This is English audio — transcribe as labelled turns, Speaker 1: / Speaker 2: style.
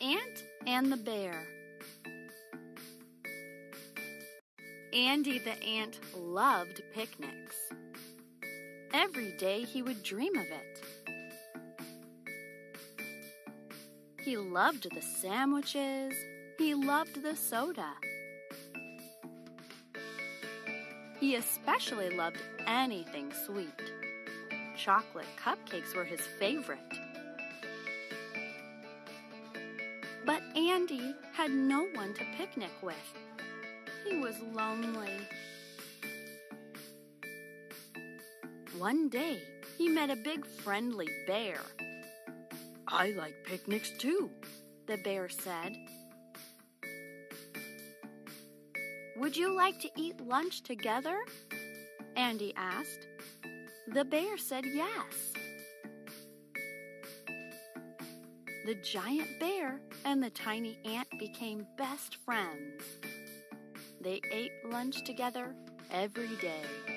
Speaker 1: Ant and the Bear. Andy the ant loved picnics. Every day he would dream of it. He loved the sandwiches. He loved the soda. He especially loved anything sweet. Chocolate cupcakes were his favorite. But Andy had no one to picnic with. He was lonely. One day, he met a big friendly bear. "I like picnics too," the bear said. "Would you like to eat lunch together?" Andy asked. The bear said yes. The giant bear and the tiny ant became best friends. They ate lunch together every day.